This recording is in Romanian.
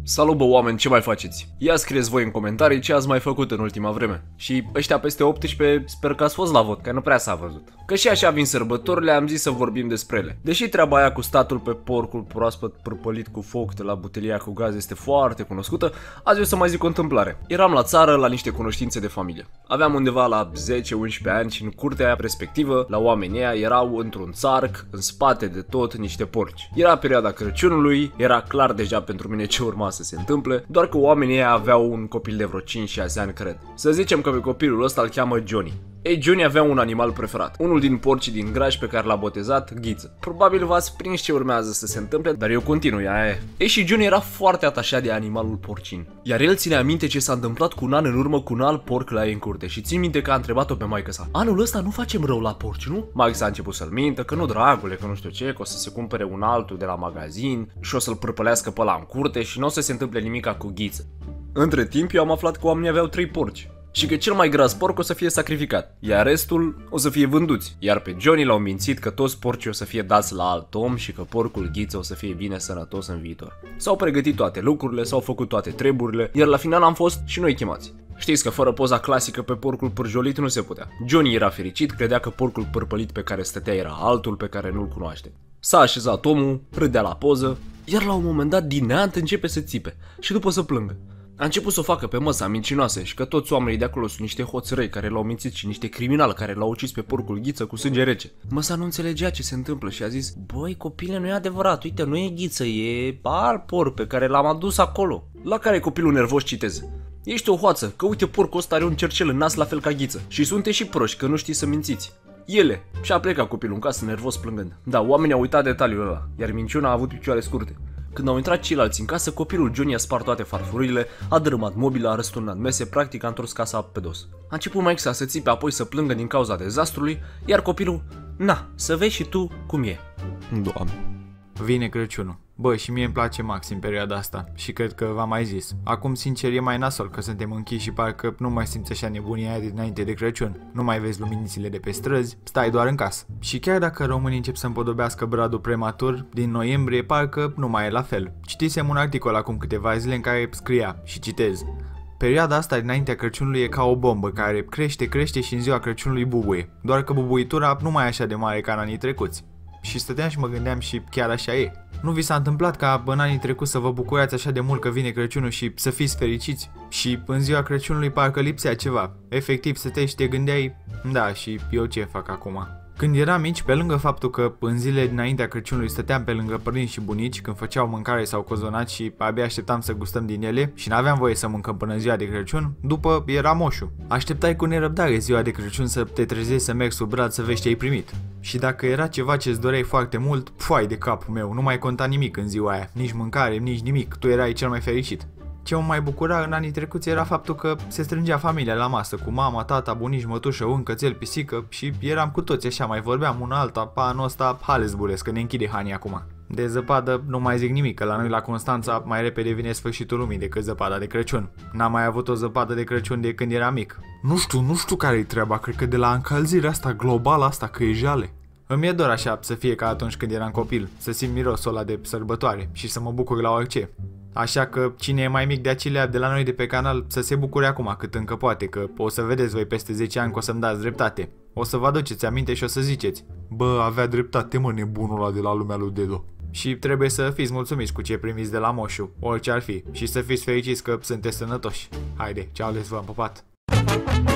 Salut bă oameni, ce mai faceți? Ia scrieți voi în comentarii ce ați mai făcut în ultima vreme. Și ăștia peste 18 sper că ați fost la vot, că nu prea s-a văzut. Că și așa vin sărbătorile, am zis să vorbim despre ele. Deși treaba aia cu statul pe porcul proaspăt prăpălit cu foc de la butelia cu gaz este foarte cunoscută, azi o să mai zic o întâmplare. Eram la țară la niște cunoștințe de familie. Aveam undeva la 10-11 ani și în curtea aia respectivă, la oamenii aia erau într-un țarc, în spate de tot niște porci. Era perioada Crăciunului, era clar deja pentru mine ce urma să se întâmple, doar că oamenii ăia aveau un copil de vreo 5-6 ani, cred. Să zicem că pe copilul ăsta îl cheamă Johnny. Ei, Johnny avea un animal preferat, unul din porcii din graj pe care l-a botezat Ghiță. Probabil v-ați prins ce urmează să se întâmple, dar eu continui, aia e. Ei, și Johnny era foarte atașat de animalul porcin. Iar el ține minte ce s-a întâmplat cu un an în urmă cu un alt porc la ei în curte și țin minte că a întrebat-o pe maică sa: anul ăsta nu facem rău la porci, nu? Maică s-a început să-l mintă, că nu dragule, că nu știu ce, că o să se cumpere un altul de la magazin și o să-l prăpălească pe ăla în curte și nu o să se întâmple nimica cu Ghiță. Între timp eu am aflat că oamenii aveau 3 porci și că cel mai gras porc o să fie sacrificat, iar restul o să fie vânduți. Iar pe Johnny l-au mințit că toți porcii o să fie dați la alt om și că porcul Ghiță o să fie bine sănătos în viitor. S-au pregătit toate lucrurile, s-au făcut toate treburile, iar la final am fost și noi chemați. Știți că fără poza clasică pe porcul pârjolit nu se putea. Johnny era fericit, credea că porcul pârpălit pe care stătea era altul pe care nu-l cunoaște. S-a așezat omul, râdea la poză, iar la un moment dat din neant începe să țipe și după să plângă. A început să o facă pe măsa mincinoase și că toți oamenii de acolo sunt niște hoți răi care l-au mințit și niște criminali care l-au ucis pe porcul Ghiță cu sânge rece. Măsa nu înțelegea ce se întâmplă și a zis: băi copile, nu e adevărat, uite, nu e Ghiță, e alt porc pe care l-am adus acolo. La care copilul nervos citeze: ești o hoață, că uite porcul ăsta are un cercel în nas la fel ca Ghiță și sunteți și proști că nu știți să mințiți. Ele. Și a plecat copilul în casă nervos plângând. Da, oamenii au uitat detaliul ăla, iar minciuna a avut picioare scurte. Când au intrat ceilalți în casă, copilul Johnny a spart toate farfurile, a dărâmat mobila, a răsturnat mese, practic a întors casa pe dos. A început maică să țipe, apoi să plângă din cauza dezastrului, iar copilul: na, să vezi și tu cum e. Doamne. Vine Crăciunul. Bă, și mie îmi place maxim perioada asta și cred că v-am mai zis. Acum, sincer, e mai nasol că suntem închiși și parcă nu mai simți așa nebunia aia dinainte de Crăciun. Nu mai vezi luminițele de pe străzi, stai doar în casă. Și chiar dacă românii încep să împodobească bradul prematur, din noiembrie parcă nu mai e la fel. Citisem un articol acum câteva zile în care scria, și citez: perioada asta dinaintea Crăciunului e ca o bombă care crește și în ziua Crăciunului bubuie. Doar că bubuitura nu mai e așa de mare ca în anii trecuți. Și stăteam și mă gândeam și chiar așa e. Nu vi s-a întâmplat ca în anii trecuți să vă bucurați așa de mult că vine Crăciunul și să fiți fericiți? Și în ziua Crăciunului parcă lipsea ceva. Efectiv stăteai și te gândeai: da, și eu ce fac acum? Când eram mici, pe lângă faptul că în zilele dinaintea Crăciunului stăteam pe lângă părinți și bunici când făceau mâncare sau cozonaci și abia așteptam să gustăm din ele și n-aveam voie să mâncăm până ziua de Crăciun, după era moșul. Așteptai cu nerăbdare ziua de Crăciun să te trezești, să mergi sub brad să vezi ce ai primit. Și dacă era ceva ce-ți doreai foarte mult, foai de capul meu, nu mai conta nimic în ziua aia, nici mâncare, nici nimic, tu erai cel mai fericit. Ce mă mai bucura în anii trecuți era faptul că se strângea familia la masă cu mama, tata, bunici, mătușă, un cățel, pisică și eram cu toți așa, mai vorbeam una alta, anul ăsta halesbules, că ne închide Hani acum. De zăpadă nu mai zic nimic, că la noi la Constanța mai repede vine sfârșitul lumii decât zăpada de Crăciun. N-am mai avut o zăpadă de Crăciun de când eram mic. Nu știu care-i treaba, cred că de la încălzirea asta globală asta că e jale. Îmi e dor așa să fie ca atunci când eram copil, să simt mirosul ăla de sărbătoare și să mă bucur la orice. Așa că cine e mai mic de acelea de la noi de pe canal să se bucure acum cât încă poate, că o să vedeți voi peste 10 ani că o să-mi dați dreptate. O să vă aduceți aminte și o să ziceți: bă, avea dreptate mă nebunul ăla de la lumea lui Dedo. Și trebuie să fiți mulțumiți cu ce primiți de la moșu, orice ar fi, și să fiți fericiți că sunteți sănătoși. Haide, ceau, v-am pupat!